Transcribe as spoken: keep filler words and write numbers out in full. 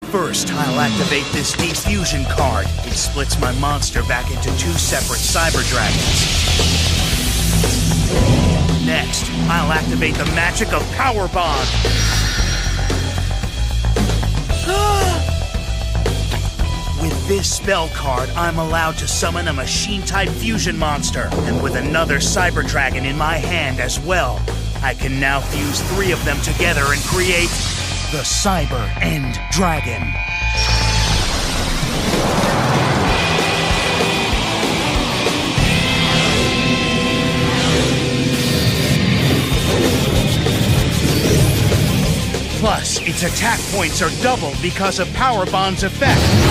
First, I'll activate this defusion card. It splits my monster back into two separate cyber dragons. Next, I'll activate the magic of Power Bond. With this spell card, I'm allowed to summon a machine-type fusion monster. And with another cyber dragon in my hand as well, I can now fuse three of them together and create the Cyber End Dragon. Plus, its attack points are doubled because of Power Bond's effect.